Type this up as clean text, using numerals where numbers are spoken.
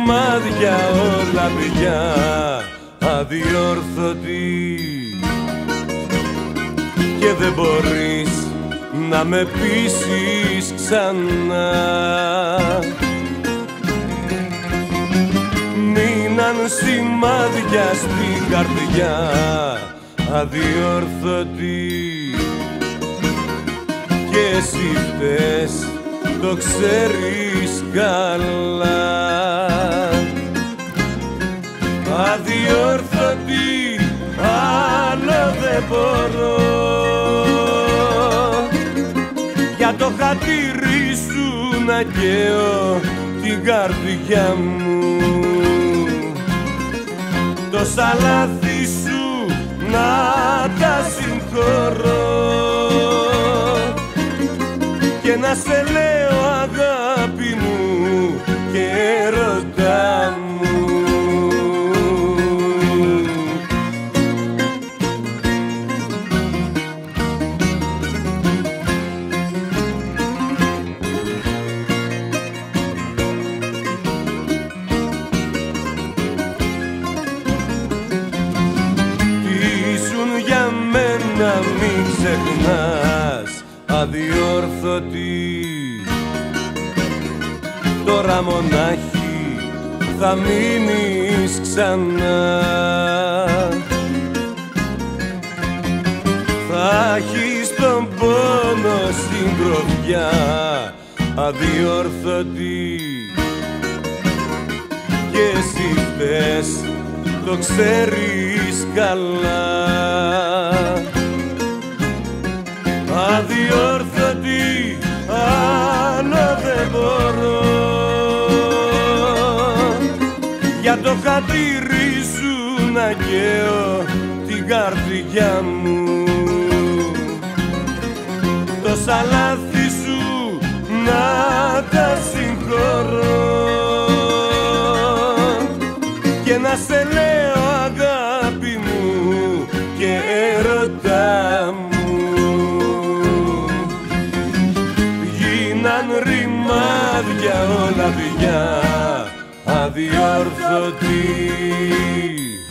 ρημάδια όλα πια αδιόρθωτη και δεν μπορείς να με πείσεις ξανά. Μείναν σημάδια στην καρδιά αδιόρθωτη και εσύ φταίς, το ξέρεις καλά. Αδιόρθωτη, άλλο δεν μπορώ, για το χατήρι σου να καίω την καρδιά μου, τόσα λάθη σου να τα συγχωρώ και να σε λέω αγάπη μου και έρωτα μου. Να μην ξεχνάς αδιόρθωτη, τώρα μονάχη θα μείνεις ξανά. Θα έχεις τον πόνο στην τροφιά αδιόρθωτη και εσύ φταίς, το ξέρεις καλά. Αδιόρθωτη, άλλο δεν μπορώ, για το χατήρι σου να καίω την καρδιά μου, τόσα λάθη σου να τα συγχωρώ και να σε λέω αγάπη μου και έρωτα μου. Γίναν ρημάδια όλα πια αδιόρθωτη.